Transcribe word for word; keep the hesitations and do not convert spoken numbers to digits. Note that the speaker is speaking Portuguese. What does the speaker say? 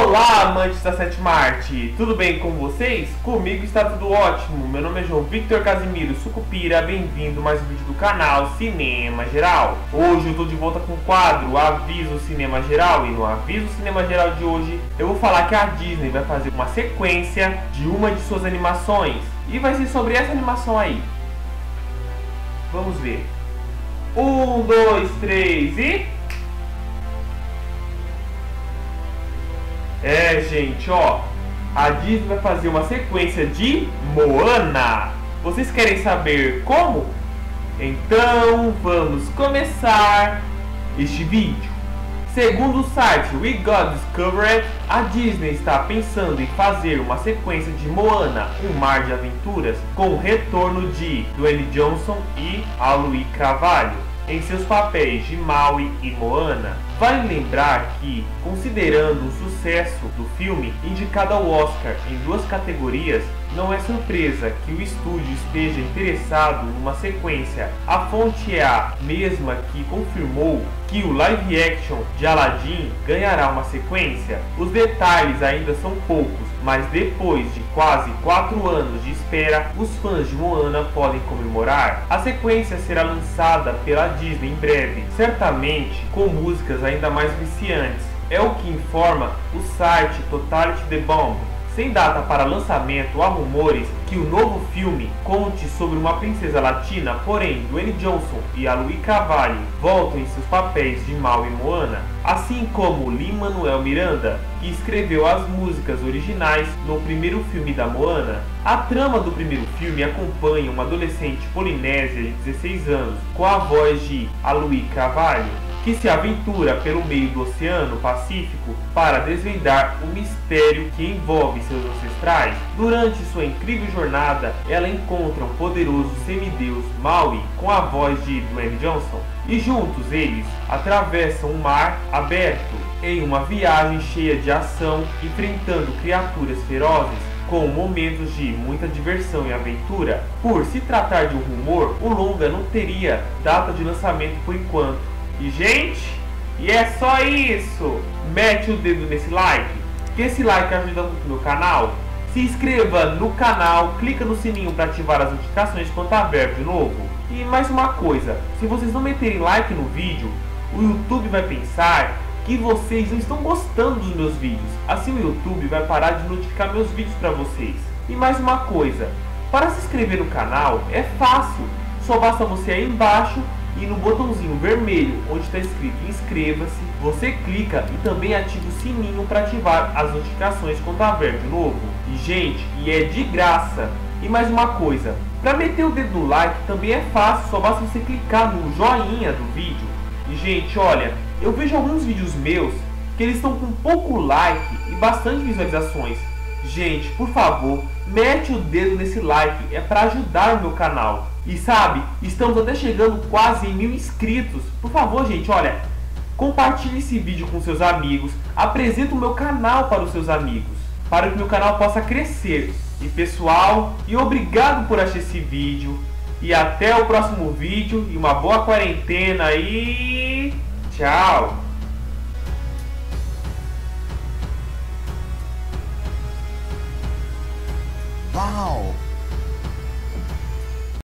Olá, amantes da sétima arte! Tudo bem com vocês? Comigo está tudo ótimo. Meu nome é João Victor Casimiro Sucupira. Bem-vindo a mais um vídeo do canal Cinema Geral. Hoje eu estou de volta com o quadro Aviso Cinema Geral. E no Aviso Cinema Geral de hoje eu vou falar que a Disney vai fazer uma sequência de uma de suas animações. E vai ser sobre essa animação aí. Vamos ver. Um, dois, três e... É, gente, ó, a Disney vai fazer uma sequência de Moana. Vocês querem saber como? Então vamos começar este vídeo. Segundo o site We Got Discovered, a Disney está pensando em fazer uma sequência de Moana, um mar de aventuras, com o retorno de Dwayne Johnson e Aluí Carvalho em seus papéis de Maui e Moana. Vale lembrar que, considerando o sucesso do filme indicado ao Oscar em duas categorias, não é surpresa que o estúdio esteja interessado numa sequência. A fonte é a mesma que confirmou que o live action de Aladdin ganhará uma sequência. Os detalhes ainda são poucos, mas depois de quase quatro anos de espera, os fãs de Moana podem comemorar. A sequência será lançada pela Disney em breve, certamente com músicas ainda mais viciantes. É o que informa o site Totality The Bomb. Sem data para lançamento, há rumores que o novo filme conte sobre uma princesa latina, porém Dwayne Johnson e Aluí Carvalho voltam em seus papéis de Maui e Moana, assim como Lin-Manuel Miranda, que escreveu as músicas originais no primeiro filme da Moana. A trama do primeiro filme acompanha uma adolescente polinésia de dezesseis anos, com a voz de Aluí Carvalho, que se aventura pelo meio do Oceano Pacífico para desvendar o mistério que envolve seus ancestrais. Durante sua incrível jornada, ela encontra um poderoso semideus Maui com a voz de Dwayne Johnson, e juntos eles atravessam um mar aberto em uma viagem cheia de ação, enfrentando criaturas ferozes, com momentos de muita diversão e aventura. Por se tratar de um rumor, o longa não teria data de lançamento por enquanto. E gente, e é só isso! Mete o dedo nesse like, que esse like ajuda muito no canal. Se inscreva no canal, clica no sininho para ativar as notificações quando houver vídeo novo. E mais uma coisa, se vocês não meterem like no vídeo, o YouTube vai pensar que vocês não estão gostando dos meus vídeos. Assim o YouTube vai parar de notificar meus vídeos para vocês. E mais uma coisa, para se inscrever no canal é fácil, só basta você aí embaixo e no botãozinho vermelho onde está escrito inscreva-se, você clica e também ativa o sininho para ativar as notificações quando houver vídeo novo. E gente, e é de graça. E mais uma coisa, para meter o dedo no like também é fácil, só basta você clicar no joinha do vídeo. E gente, olha, eu vejo alguns vídeos meus que eles estão com pouco like e bastante visualizações. Gente, por favor, mete o dedo nesse like, é para ajudar o meu canal. E sabe, estamos até chegando quase em mil inscritos. Por favor, gente, olha, compartilhe esse vídeo com seus amigos, apresente o meu canal para os seus amigos, para que o meu canal possa crescer. E pessoal, e obrigado por assistir esse vídeo, e até o próximo vídeo, e uma boa quarentena, e tchau! Uau!